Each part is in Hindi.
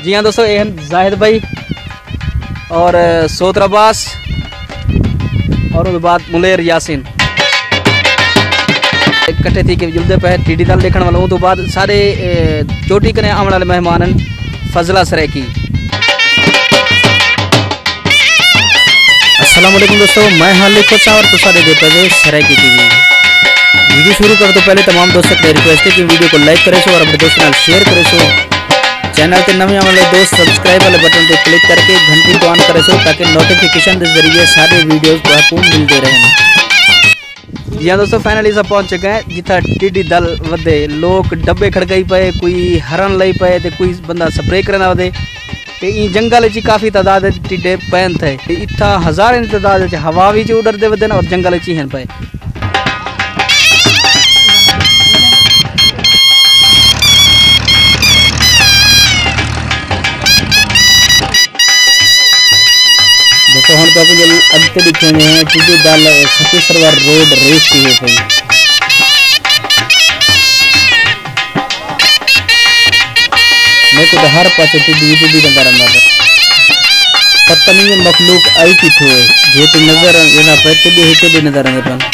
जी हाँ दोस्तों, ये हैं जाहिद भाई और सोतर अब्बास और उसके बाद मुलेर यासिन इकट्ठे थी कि जुलदे पे टीडी दल देखने वालों। तो बाद सारे चोटी कने आने वाले मेहमान फजला सरैकी। अस्सलाम वालेकुम दोस्तों, मैं हाल खोचा और तो सारे देख पे सरैकी टीवी। वीडियो शुरू कर तो पहले तमाम दोस्तों से रिक्वेस्ट है कि वीडियो को लाइक करे सो और अपने दोस्तों से शेयर करे सो। चैनल के नवे वाले दोस्त सब्सक्राइब वाले बटन पे क्लिक करके घंटी को ऑन करे सो ताकि नोटिफिकेशन के जरिए सारे वीडियोस आपको मिलते रहें। जी हाँ दोस्तों, फाइनली सब पहुंच चुके हैं जिथा टिड्डी दल वधे। लोग डब्बे खड़काई पे, कोई हरण लाई पे ते कोई बंदा स्प्रे करना वधे ते ई जंगल ची काफ़ी तादाद टिड्डे पैन थे। इतना हज़ार की तादाद हवा भी उड़ते वधन और जंगल ची हैं पे। तो हम तो अगते दिखे हैं टिड्डी दल सती सरवार रोड रेस की है भाई। मैं तो हर पासे टिड्डी नजर आना पता नहीं मखलूक आई की थो जे तो नजर आना पे टिड्डी नजर आने पर।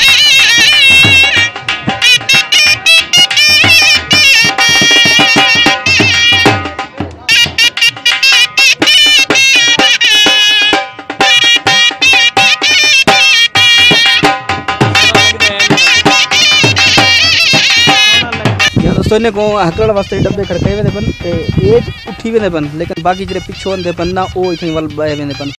दोस्तों ने को हकड़ वास्ते डब्बे खड़काए वेंदे पन ते एज उठी वेंदे पन, लेकिन बाकी जे पिछो वेंदे पन ना ओ इथई वल बाए वेंदे पन।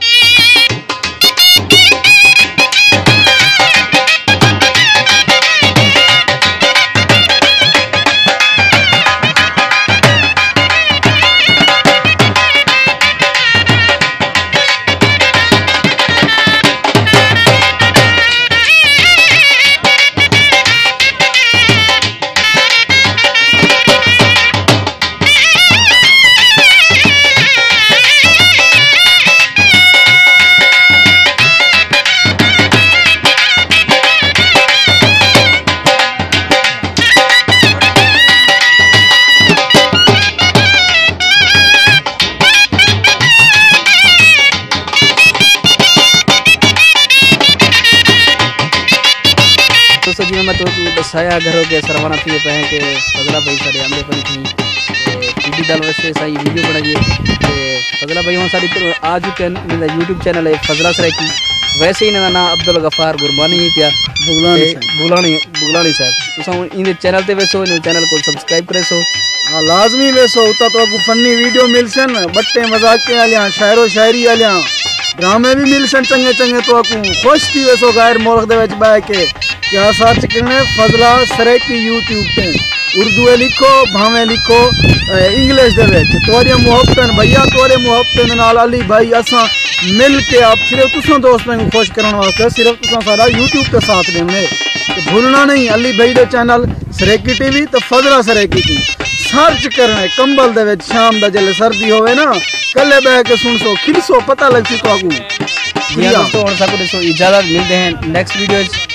दोस्तों जी मैं तो दसाया घरों के सरवाना थी पे हैं कि फजला भाई सारे आंदे पन थी टिड्डी दल वैसे सही वीडियो बनाइए। फजला भाई हमारे सारी आज मेरा यूट्यूब चैनल है फजला सरैकी। वैसे ही ना अब्दुल गफार गुरबानी ही पिया बुगलानी साहब। तो इन चैनल ते वैसो इन चैनल को सब्सक्राइब करे सो। हाँ लाजमी वैसो उता तो आपको फनी वीडियो मिल सन, बट्टे मजाक के आलिया, शायरो शायरी आलिया, ड्रामे भी मिल सन चंगे चंगे। तो आपको खुश थी वैसो गायर मुल्क दे विच बाय के क्या सर्च करने फजला सरैकी यूट्यूब पे उर्दू लिखो भावें लिखो इंग्लिश दे विच। तोरिया मुहब्बतन भैया तोरे मुहब्बतन नाल अली भाई असा मिल के आप सिर्फ तुसा दोस्तों को खुश करने वास्ते सिर्फ तुसा सारा यूट्यूब पे साथ देने। तो भूलना नहीं अली भाई दे चैनल सरैकी टीवी तो फजला सरैकी की सर्च करने। कंबल दे विच शाम दा जले सर्दी होवे ना कल्ले बह के सुन सो खिलसो पता लग सी तो आगू। जी दोस्तों और सबको इजाजत मिलते हैं नेक्स्ट वीडियो।